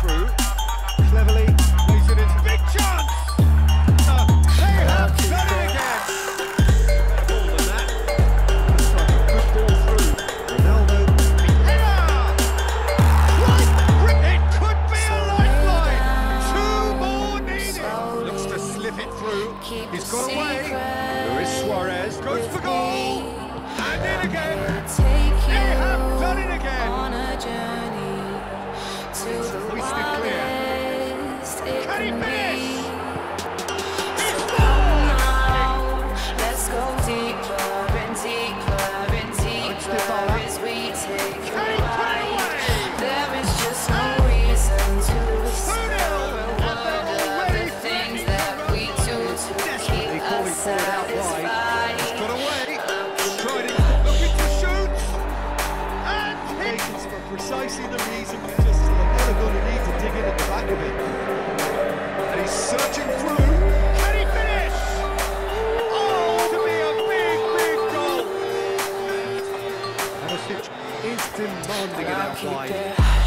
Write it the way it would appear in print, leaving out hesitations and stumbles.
through. Cleverly plays it in. Big chance! They have done it again! Better ball than that. Looks like a good ball through. Ronaldo. Header! It could be a lifeline! 2 more needed! Looks to slip it through. He's got away. Luis Suarez goes for goal. And in again. They have done it again. Hoisted clear. Can he finish? He's scored! Let's go deeper and deeper and deeper as we take a ride. There is just no reason to stop. What are the things that we do to keep us satisfied? He's got away. Striding, looking to shoot. And hits for precisely the reason we just never going to need to dig in at the back of it. And he's searching through. Can he finish? Oh, to be a big, big goal. Hammerstitch is demanding it outside.